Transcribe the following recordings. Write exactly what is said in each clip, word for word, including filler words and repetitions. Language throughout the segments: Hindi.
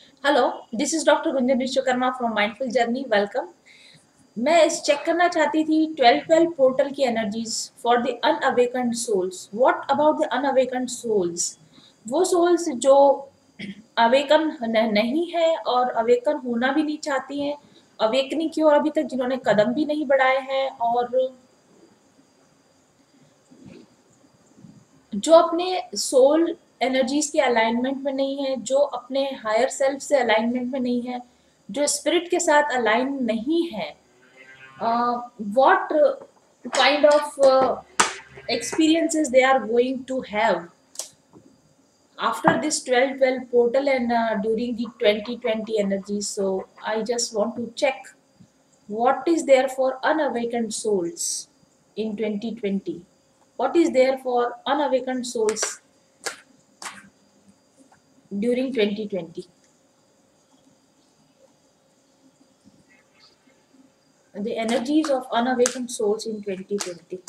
Hello, this is doctor Gunjan Vishwakarma from mindful journey. Welcome. मैं इस चेक करना चाहती थी ट्वेल्व ट्वेल्व पोर्टल की energies for the unawakened souls. What about the unawakened souls? वो सोल्स जो अवेकन नहीं है और अवेकन होना भी नहीं चाहती हैं, अवेकनिंग की ओर अभी तक जिन्होंने कदम भी नहीं बढ़ाए हैं, और जो अपने सोल एनर्जीज के अलाइनमेंट में नहीं है, जो अपने हायर सेल्फ से अलाइनमेंट में नहीं है, जो स्पिरिट के साथ अलाइन नहीं है, what kind of experiences they are going to have after this twelve twelve portal and uh, during the twenty twenty energy. So I just want to check what is there for unawakened souls in twenty twenty. What is there for unawakened souls during twenty twenty? The energies of unawakened souls in twenty twenty.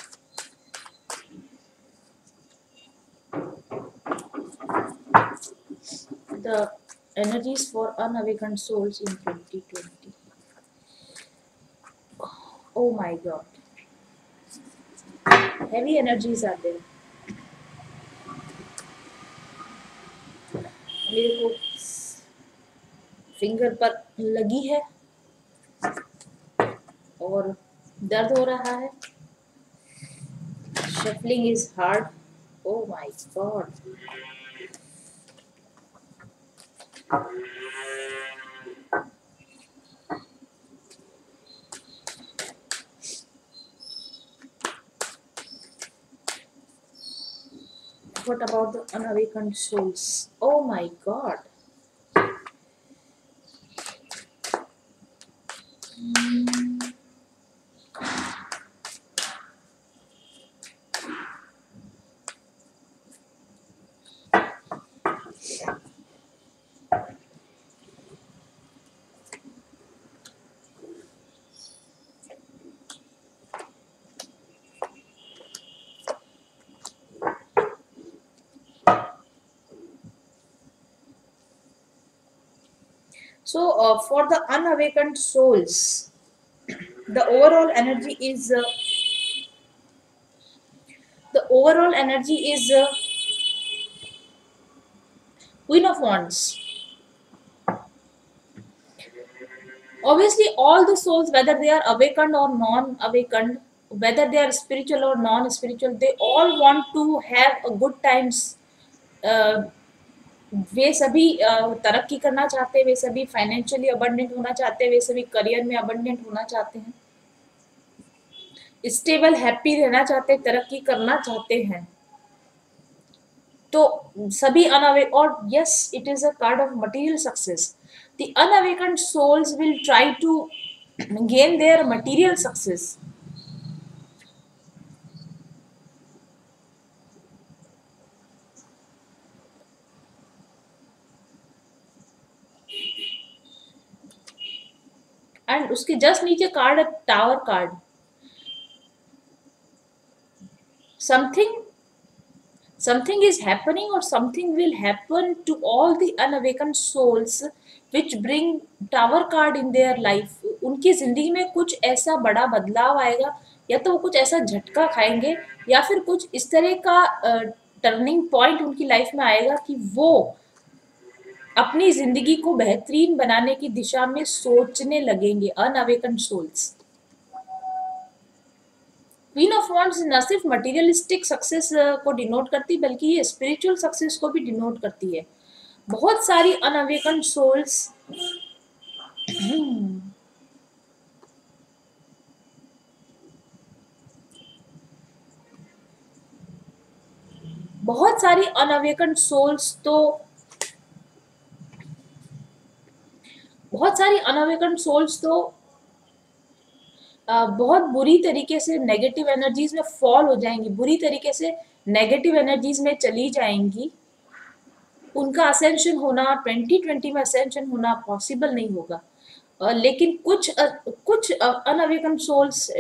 The energies for unawakened souls in twenty twenty. Oh my god. Heavy energies are there. मेरे को फिंगर पर लगी है और दर्द हो रहा है. Shuffling is hard. Oh my god. What about the unawakened souls? Oh my god. So, uh, for the unawakened souls, the overall energy is uh, the overall energy is uh, Queen of Wands. Obviously, all the souls, whether they are awakened or non-awakened, whether they are spiritual or non-spiritual, they all want to have a good times. uh, वे सभी uh, तरक्की करना चाहते हैं, वे सभी फाइनेंशियली अबंडेंट होना चाहते हैं, वे सभी करियर में अबंडेंट होना चाहते हैं, स्टेबल हैप्पी रहना चाहते हैं, तरक्की करना चाहते हैं. तो सभी अनअवे और yes, it is a card of material success. The unawakened souls will try to gain their material success. And उसके जस्ट नीचे कार्ड है tower card. Something something is happening or something will happen to all the unawakened souls which bring tower card in their life. उनकी जिंदगी में कुछ ऐसा बड़ा बदलाव आएगा, या तो वो कुछ ऐसा झटका खाएंगे, या फिर कुछ इस तरह का टर्निंग uh, पॉइंट उनकी लाइफ में आएगा कि वो अपनी जिंदगी को बेहतरीन बनाने की दिशा में सोचने लगेंगे. Unawakened souls. Queen of wands न सिर्फ मटेरियलिस्टिक सक्सेस को डिनोट करती, बल्कि ये स्पिरिचुअल सक्सेस को भी डिनोट करती है. बहुत सारी अनअवेकन्ड सोल्स बहुत सारी अनअवेकन्ड सोल्स तो बहुत सारी अनअवेकन्ड सोल्स तो बहुत बुरी तरीके से नेगेटिव एनर्जीज में फॉल हो जाएंगी, बुरी तरीके से नेगेटिव एनर्जीज में चली जाएंगी. उनका असेंशन होना, ट्वेंटी ट्वेंटी में असेंशन होना पॉसिबल नहीं होगा. uh, लेकिन कुछ uh, कुछ अनअवेकन सोल्स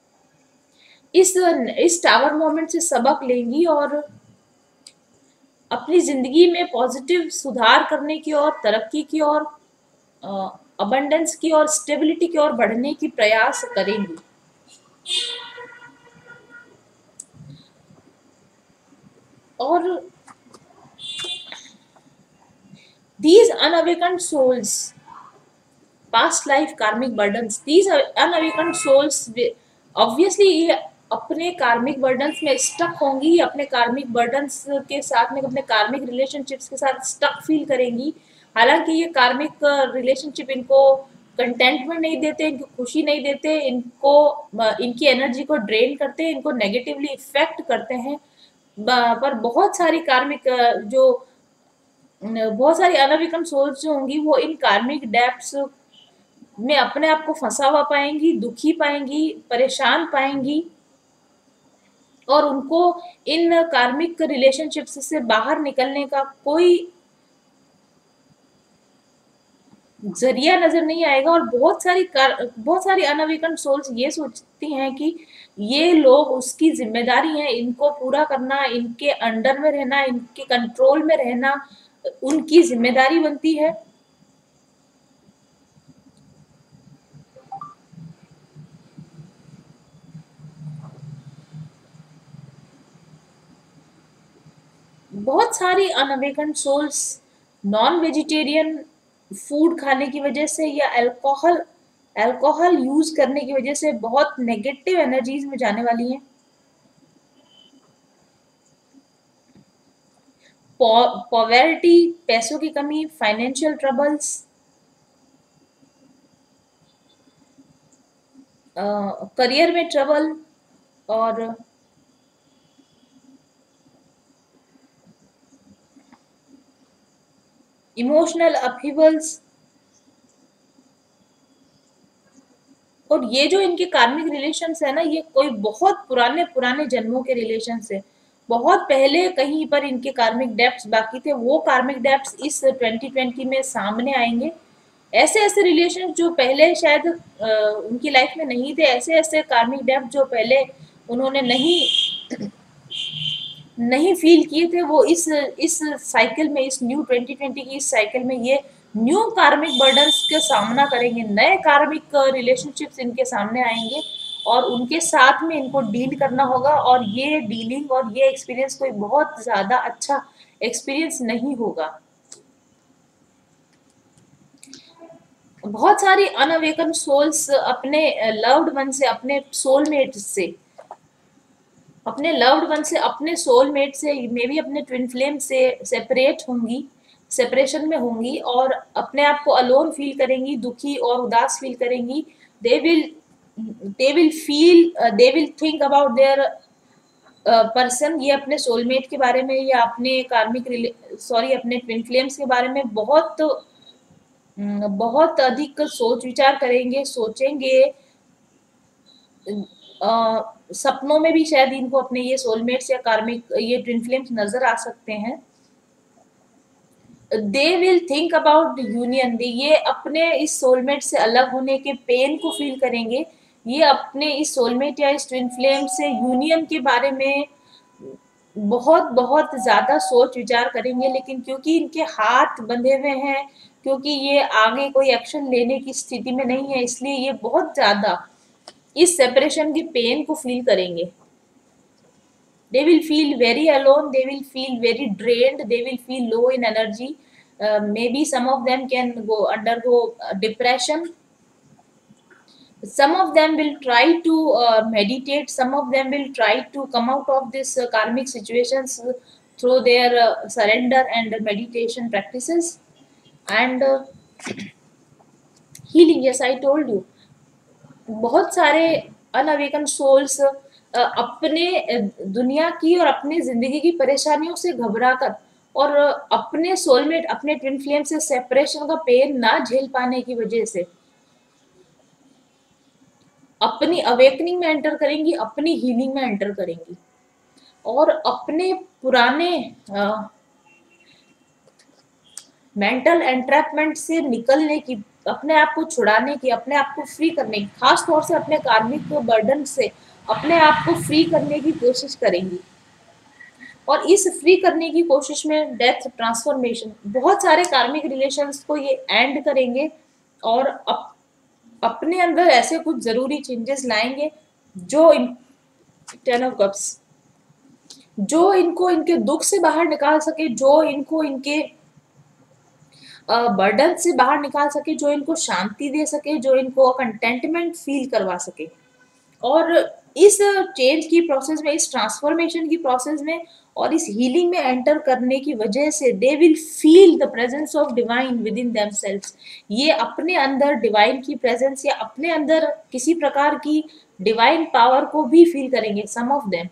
इस इस टावर मोमेंट से सबक लेंगी और अपनी जिंदगी में पॉजिटिव सुधार करने की और तरक्की की और अबंडेंस की और स्टेबिलिटी की ओर बढ़ने की प्रयास करेंगी। और these unawakened souls, past life karmic burdens, these unawakened souls obviously ये अपने कार्मिक बर्डन्स में स्टक होंगी, अपने कार्मिक बर्डन्स के साथ में अपने कार्मिक रिलेशनशिप्स के साथ स्टक फील करेंगी। हालांकि ये कार्मिक रिलेशनशिप इनको कंटेंटमेंट नहीं देते, इनको खुशी नहीं देते, इनको इनकी एनर्जी को ड्रेन करते हैं, इनको नेगेटिवली इफेक्ट करते हैं। पर बहुत सारी कार्मिक जो बहुत सारी अनअवेकन सोल्स जो होंगी वो इन कार्मिक डेप्थ्स में अपने आप को फंसा हुआ पाएंगी, दुखी पाएंगी, परेशान पाएंगी और उनको इन कार्मिक रिलेशनशिप्स से बाहर निकलने का कोई जरिया नजर नहीं आएगा। और बहुत सारी कार, बहुत सारी अनअवेकन सोल्स ये सोचती हैं कि ये लोग उसकी जिम्मेदारी है, इनको पूरा करना, इनके अंडर में रहना, इनके कंट्रोल में रहना उनकी जिम्मेदारी बनती है। बहुत सारी unawaken souls non vegetarian food खाने की वजह से या अल्कोहल अल्कोहल यूज करने की वजह से बहुत नेगेटिव एनर्जीज में जाने वाली हैं। पॉवर्टी, पैसों की कमी, फाइनेंशियल ट्रबल्स, करियर में ट्रबल और इमोशनल अपहीवल्स। और ये जो इनके कार्मिक रिलेशंस है ना, ये कोई बहुत पुराने पुराने जन्मों के रिलेशंस है। बहुत पहले कहीं पर इनके कार्मिक डेप्थ्स बाकी थे, वो कार्मिक डेप्थ्स इस ट्वेंटी ट्वेंटी में सामने आएंगे। ऐसे ऐसे रिलेशन जो पहले शायद आ, उनकी लाइफ में नहीं थे, ऐसे ऐसे कार्मिक डेप्थ जो पहले उन्होंने नहीं नहीं फील किए थे, वो इस इस साइकिल में, इस न्यू ट्वेंटी ट्वेंटी की इस साइकिल में ये न्यू कार्मिक बर्डन्स के सामना करेंगे। नए कार्मिक रिलेशनशिप्स इनके सामने आएंगे और उनके साथ में इनको डील करना होगा। और ये डीलिंग और ये एक्सपीरियंस कोई बहुत ज्यादा अच्छा एक्सपीरियंस नहीं होगा। बहुत सारी अनअवेकन सोल्स अपने लव्ड वन से, अपने सोलमेट से, अपने लव्ड वन से, अपने सोलमेट से, मे बी अपने ट्विन फ्लेम से सेपरेट होंगी, सेपरेशन में होंगी और अपने आप को अलोन फील करेंगी, दुखी और उदास फील करेंगी। They will they will feel they will think about their person. ये अपने सोलमेट के बारे में या अपने कार्मिक सॉरी अपने ट्विन फ्लेम्स के बारे में बहुत बहुत अधिक सोच विचार करेंगे, सोचेंगे। आ, सपनों में भी शायद इनको अपने ये सोलमेट्स या कार्मिक ये ट्विन फ्लेम्स नजर आ सकते हैं। They will think about union. ये अपने इस सोलमेट से अलग होने के पेन को फील करेंगे। ये अपने इस सोलमेट या इस ट्विन फ्लेम से यूनियन के बारे में बहुत बहुत ज्यादा सोच विचार करेंगे। लेकिन क्योंकि इनके हाथ बंधे हुए हैं, क्योंकि ये आगे कोई एक्शन लेने की स्थिति में नहीं है, इसलिए ये बहुत ज्यादा इस सेपरेशन के पेन को फील करेंगे। they will feel very alone, they will feel very drained, they will feel low in energy. Uh, maybe some of them can go undergo uh, depression. Some of them will try to uh, meditate, some of them will try to come out of this uh, karmic situations through their uh, surrender and meditation practices and uh, healing. Yes, I told you, बहुत सारे अनअवेकन सोल्स अपने दुनिया की और अपनी जिंदगी की परेशानियों से घबराकर और अपने सोलमेट, अपने ट्विन फ्लेम से सेपरेशन का पेन ना झेल पाने की वजह से अपनी अवेकनिंग में एंटर करेंगी, अपनी हीलिंग में एंटर करेंगी और अपने पुराने मेंटल एंट्रैपमेंट से निकलने की, अपने आप को छुड़ाने की, अपने आप को फ्री करने की, खास तौर से अपने कार्मिक बर्डन से अपने आप को फ्री करने की कोशिश करेंगी। और इस फ्री करने की कोशिश में डेथ, ट्रांसफॉर्मेशन, बहुत सारे कार्मिक रिलेशंस को ये एंड करेंगे और अप, अपने अंदर ऐसे कुछ जरूरी चेंजेस लाएंगे जो इन टेन ऑफ कप्स, जो इनको इनके दुख से बाहर निकाल सके, जो इनको इनके बर्डन से बाहर निकाल सके, जो इनको शांति दे सके, जो इनको कंटेंटमेंट फील करवा सके। और इस चेंज की प्रोसेस में, इस ट्रांसफॉर्मेशन की प्रोसेस में और इस हीलिंग में एंटर करने की वजह से they will feel the presence of divine within themselves. ये अपने अंदर डिवाइन की प्रेजेंस या अपने अंदर किसी प्रकार की डिवाइन पावर को भी फील करेंगे, सम ऑफ देम।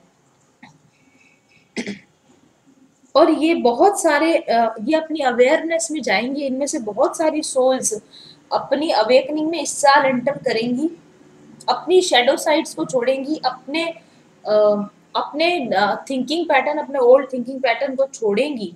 और ये बहुत सारे ये अपनी अवेयरनेस में जाएंगे, इनमें से बहुत सारी सोल्स अपनी अवेकनिंग में इस साल एंटर करेंगी, अपनी शेडो साइड्स को छोड़ेंगी, अपने uh, अपने थिंकिंग पैटर्न, अपने ओल्ड थिंकिंग पैटर्न को छोड़ेंगी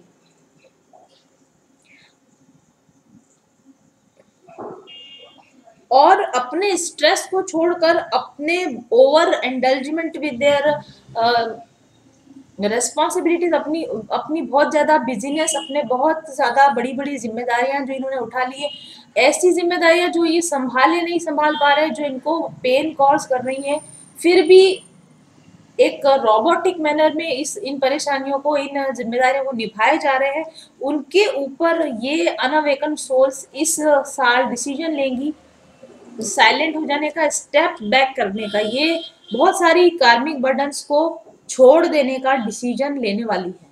और अपने स्ट्रेस को छोड़कर अपने over indulgence with their responsibilities, अपनी अपनी बहुत ज़्यादा बिजीनेस, अपने बहुत ज़्यादा बड़ी बड़ी जिम्मेदारियां जो इन्होंने उठा ली है, ऐसी जिम्मेदारियां जो ये संभाले नहीं संभाल पा रहे, जो इनको पेन कॉज कर रही हैं, फिर भी एक रोबोटिक मैनर में इस इन परेशानियों को, इन जिम्मेदारियों को निभाए जा रहे हैं, उनके ऊपर ये अनअवेकन सोल्स इस साल डिसीजन लेंगी साइलेंट हो जाने का, स्टेप बैक करने का, ये बहुत सारी कार्मिक बर्डन्स को छोड़ देने का डिसीजन लेने वाली है।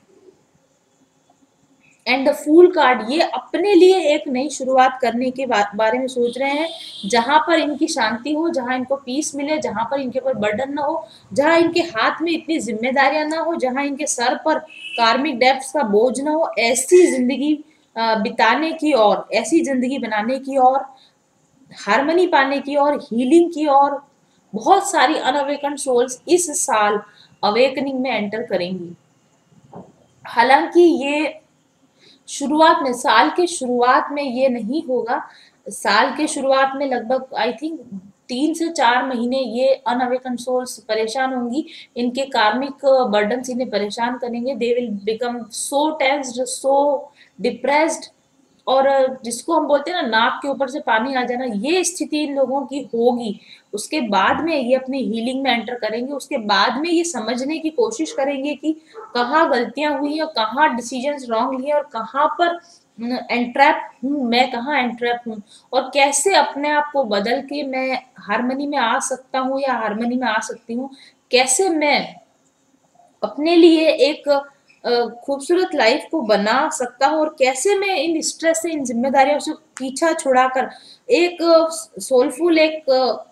एंड द फूल कार्ड, ये अपने लिए एक नई शुरुआत करने के बारे में सोच रहे हैं, जहां पर इनकी शांति हो, जहां इनको पीस मिले, जहां पर इनके ऊपर बर्डन ना हो, जहां इनके हाथ में इतनी जिम्मेदारियां ना हो, जहां इनके सर पर कार्मिक डेब्ट्स का बोझ ना हो, ऐसी जिंदगी बिताने की और ऐसी जिंदगी बनाने की और हार्मनी पाने की और हीलिंग की और बहुत सारी अनअवेकन सोल्स इस साल अवेकनिंग में एंटर करेंगी। हालांकि ये शुरुआत में, साल के शुरुआत में ये नहीं होगा, साल के शुरुआत में लगभग आई थिंक तीन से चार महीने ये अनअवेकन सोल्स परेशान होंगी, इनके कार्मिक बर्डन इन्हें परेशान करेंगे, they will become so tensed, so depressed, और जिसको हम बोलते हैं ना नाक के ऊपर से पानी आ जाना, ये स्थिति इन लोगों की होगी। उसके बाद में ये अपनी हीलिंग में एंटर करेंगे, उसके बाद में ये समझने की कोशिश करेंगे कि कहाँ गलतियां हुई हैं, कहाँ डिसीजंस रॉन्ग लिए और कहाँ पर एंट्रैप हूँ मैं, कहाँ एंट्रैप हूँ, और कैसे अपने आप को बदल के मैं हार्मनी में आ सकता हूँ या हार्मनी में आ सकती हूँ, कैसे मैं अपने लिए एक खूबसूरत लाइफ को बना सकता हूँ, और कैसे मैं इन स्ट्रेस से, इन जिम्मेदारियों से पीछा छुड़ाकर एक सोलफुल, एक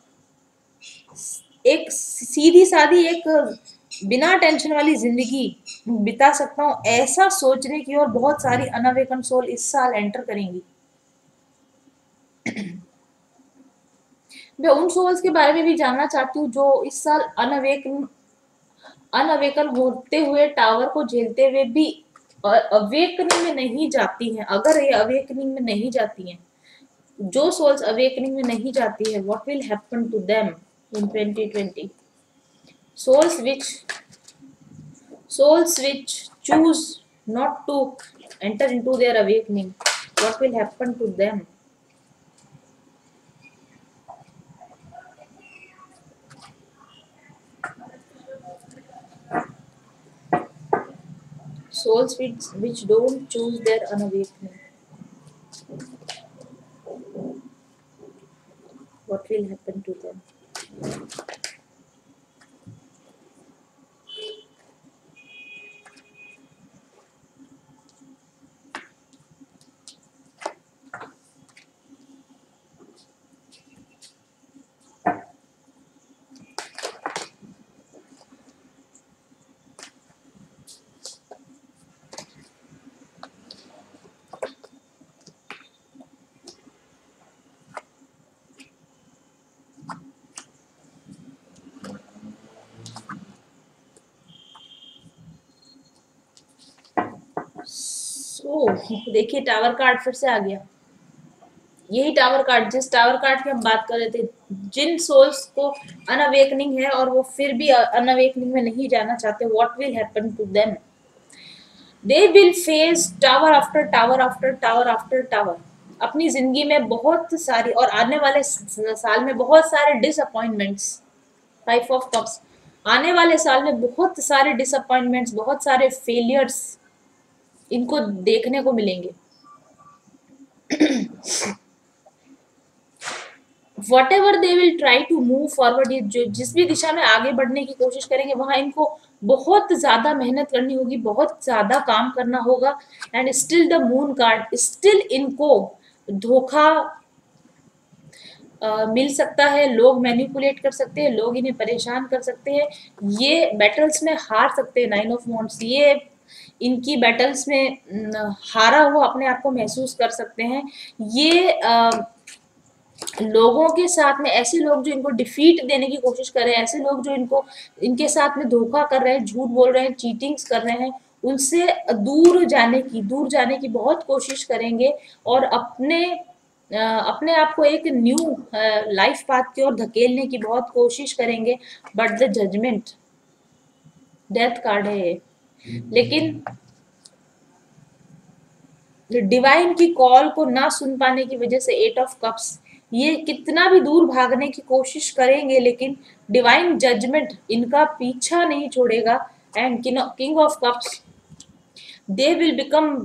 एक सीधी सादी, एक बिना टेंशन वाली जिंदगी बिता सकता हूँ, ऐसा सोचने की और बहुत सारी अनअवेकन सोल इस साल एंटर करेंगी। मैं उन सोल्स के बारे में भी जानना चाहती हूँ जो इस साल अनअवेकन अनअवेकन होते हुए, टावर को झेलते हुए भी अवेकनिंग में नहीं जाती हैं। अगर ये अवेकनिंग में नहीं जाती हैं, जो सोल्स अवेकनिंग में नहीं जाती है, what will happen to them in twenty twenty? souls which souls which choose not to enter into their awakening, what will happen to them? Souls which, which don't choose their unawakening, what will happen to them? So देखिए, टावर कार्ड फिर से आ गया। यही टावर कार्ड, जिस टावर कार्ड की हम बात कर रहे थे, जिन सोल्स को अनअवेकनिंग है और वो फिर भी अनअवेकनिंग में नहीं जाना चाहते, what will happen to them? They will face tower after tower after tower after tower. अपनी जिंदगी में बहुत सारी, और आने वाले साल में बहुत सारे डिसअपॉइंटमेंट्स, फाइव ऑफ कप्स, आने वाले साल में बहुत सारे डिसअपॉइंटमेंट्स, बहुत सारे फेलियर्स इनको देखने को मिलेंगे। Whatever they will try to move forward, ये जो जिस भी दिशा में आगे बढ़ने की कोशिश करेंगे वहां इनको बहुत ज्यादा मेहनत करनी होगी, बहुत ज्यादा काम करना होगा। And still the moon card, still इनको धोखा Uh, मिल सकता है, लोग मैनिपुलेट कर सकते हैं, लोग इन्हें परेशान कर सकते हैं, ये बैटल्स में हार सकते हैं। नाइन ऑफ वॉन्ड्स, ये इनकी बैटल्स में न, हारा हुआ अपने आप को महसूस कर सकते हैं। ये आ, लोगों के साथ में, ऐसे लोग जो इनको डिफीट देने की कोशिश कर रहे हैं, ऐसे लोग जो इनको इनके साथ में धोखा कर रहे हैं, झूठ बोल रहे हैं, चीटिंग्स कर रहे हैं, उनसे दूर जाने की दूर जाने की बहुत कोशिश करेंगे और अपने अपने आप को एक न्यू लाइफ पाथ की ओर धकेलने की बहुत कोशिश करेंगे। But the judgement, death card है ये, लेकिन डिवाइन की कॉल को ना सुन पाने की वजह से एट ऑफ कप्स, ये कितना भी दूर भागने की कोशिश करेंगे लेकिन डिवाइन जजमेंट इनका पीछा नहीं छोड़ेगा। And king of cups, they will become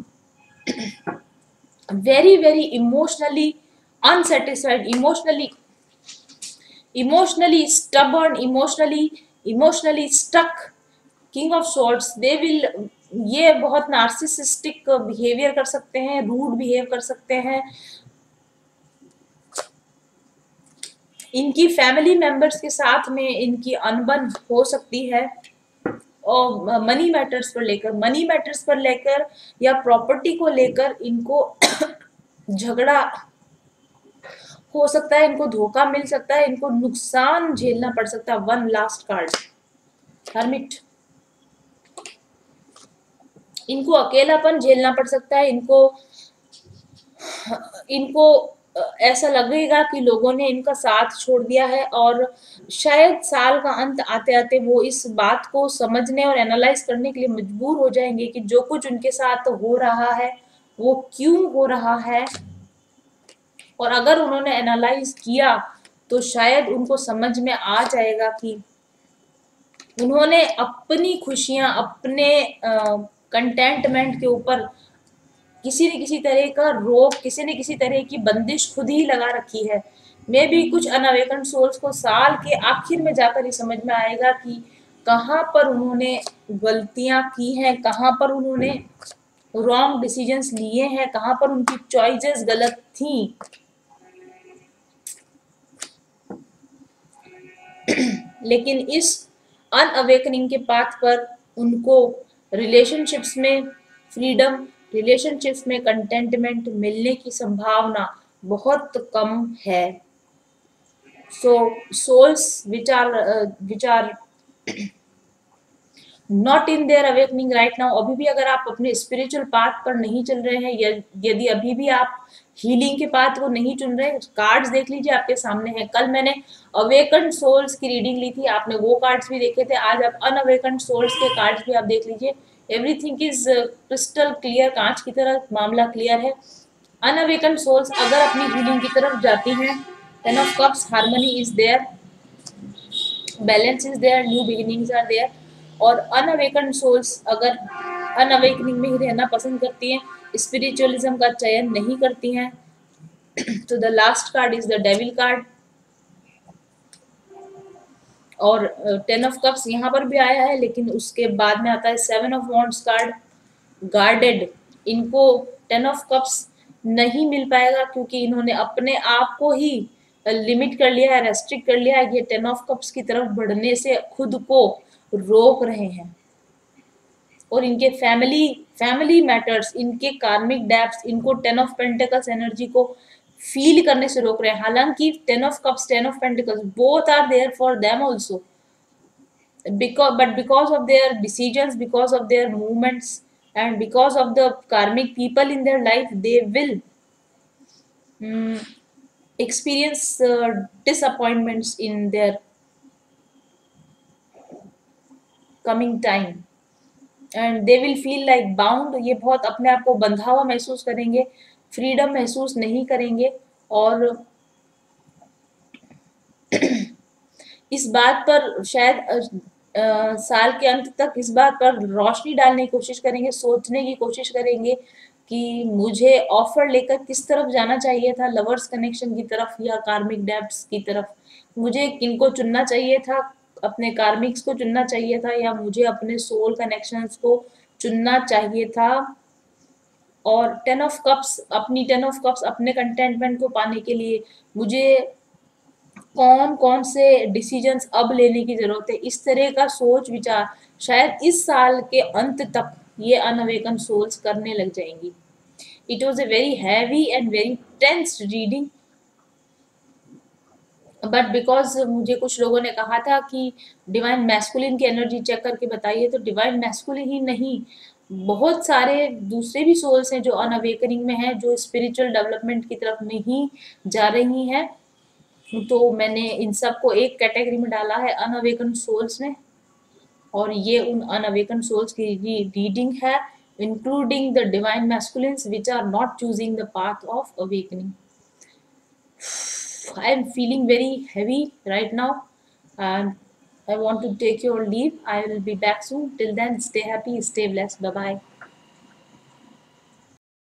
very very emotionally unsatisfied, emotionally emotionally stubborn, emotionally emotionally stuck। King of swords, they will, ये बहुत नार्सिसिस्टिक बिहेवियर कर सकते हैं, रूड बिहेव कर सकते हैं। इनकी फैमिली मेंबर्स के साथ में इनकी अनबन हो सकती है, और मनी मैटर्स पर लेकर मनी मैटर्स पर लेकर या प्रॉपर्टी को लेकर इनको झगड़ा हो सकता है, इनको धोखा मिल सकता है, इनको नुकसान झेलना पड़ सकता है। वन लास्ट कार्ड, हर्मिट, इनको अकेलापन झेलना पड़ सकता है, इनको इनको ऐसा लगेगा कि लोगों ने इनका साथ छोड़ दिया है, और शायद साल का अंत आते आते वो इस बात को समझने और एनालाइज करने के लिए मजबूर हो जाएंगे कि जो कुछ उनके साथ हो रहा है वो क्यों हो रहा है। और अगर उन्होंने एनालाइज किया तो शायद उनको समझ में आ जाएगा कि उन्होंने अपनी खुशियां, अपने कंटेंटमेंट के ऊपर किसी न किसी तरह का रोक, किसी न किसी तरह की बंदिश खुद ही लगा रखी है। मे भी कुछ अनअवेकन सोल्स को साल के आखिर में जाकर ही समझ में आएगा कि कहाँ पर उन्होंने गलतियां की हैं, कहाँ पर उन्होंने रॉन्ग डिसीजंस लिए हैं, कहाँ पर उनकी चॉइसेस गलत थी। लेकिन इस अनअवेकनिंग के पाथ पर उनको रिलेशनशिप्स में फ्रीडम, रिलेशनशिप्स में कंटेंटमेंट मिलने की संभावना बहुत कम है। So souls which are which are not in their awakening right now, अभी भी अगर आप अपने स्पिरिचुअल पाथ पर नहीं चल रहे हैं, या यदि अभी भी आप हीलिंग के पाथ को नहीं चुन रहे, कार्ड्स देख लीजिए आपके सामने है। कल मैंने अवेकन सोल्स की रीडिंग ली थी, आपने वो कार्ड्स भी देखे थे, आज आप अनअवेकन सोल्स के कार्ड्स भी आप देख लीजिए। एवरीथिंग इज क्रिस्टल क्लियर, कांच की तरह मामला क्लियर है। अनअवेकन सोल्स अगर अपनी हीलिंग की तरफ जाती हैं, ten of cups, harmony is there, balance is there, new beginnings are there. और अनअवेकन सोल्स अगर अनअवेकनिंग में ही रहना पसंद करती हैं, स्पिरिचुअलिज्म का चयन नहीं करती हैं, तो the last card is the devil card. और टेन ऑफ कप्स यहाँ पर भी आया है, लेकिन उसके बाद में आता है seven of wands card, guarded. इनको टेन ऑफ कप्स नहीं मिल पाएगा क्योंकि इन्होंने अपने आप को ही लिमिट कर लिया है, रेस्ट्रिक्ट कर लिया है। ये टेन ऑफ कप्स की तरफ बढ़ने से खुद को रोक रहे हैं, और इनके फैमिली फैमिली मैटर्स, इनके कार्मिक डेप्थ्स इनको टेन ऑफ पेंटिकल्स एनर्जी को फील करने से रोक रहे हैं। हालांकि ten of cups, ten of pentacles, both are there for them also, because but because of their decisions, because of their movements, and because of the karmic people in their life, they will um, experience uh, disappointments in their coming time, and they will feel like bound, ये बहुत अपने आप को बंधा हुआ महसूस करेंगे, फ्रीडम महसूस नहीं करेंगे। और इस बात पर शायद अ, अ, साल के अंत तक इस बात पर रोशनी डालने की कोशिश करेंगे, सोचने की कोशिश करेंगे कि मुझे ऑफर लेकर किस तरफ जाना चाहिए था, लवर्स कनेक्शन की तरफ या कार्मिक डेब्ट्स की तरफ, मुझे किनको चुनना चाहिए था, अपने कार्मिक्स को चुनना चाहिए था या मुझे अपने सोल कनेक्शंस को चुनना चाहिए था। और टेन ऑफ कप्स, अपनी टेन ऑफ कप्स अपने कंटेंटमेंट को पाने के लिए मुझे कौन कौन से डिसीजंस अब लेने की जरूरत है, इस तरह का सोच विचार शायद इस साल के अंत तक ये अनअवेकन सोल्स करने लग जाएंगी। It was a very heavy and very tense reading, but because मुझे कुछ लोगों ने कहा था कि डिवाइन मैस्कुलिन की एनर्जी चेक करके बताइए, तो डिवाइन मैस्कुलिन ही नहीं, बहुत सारे दूसरे भी सोल्स हैं जो अनअवेकनिंग में हैं, जो स्पिरिचुअल डेवलपमेंट की तरफ नहीं जा रही हैं। तो मैंने इन सब को एक कैटेगरी में डाला है अनअवेकन सोल्स में, और ये उन अनअवेकन सोल्स की रीडिंग है, including the divine masculines which are not choosing the path of awakening. I am feeling very heavy right now, and I want to take your leave. I will be back soon. Till then, stay happy, stay blessed. Bye bye.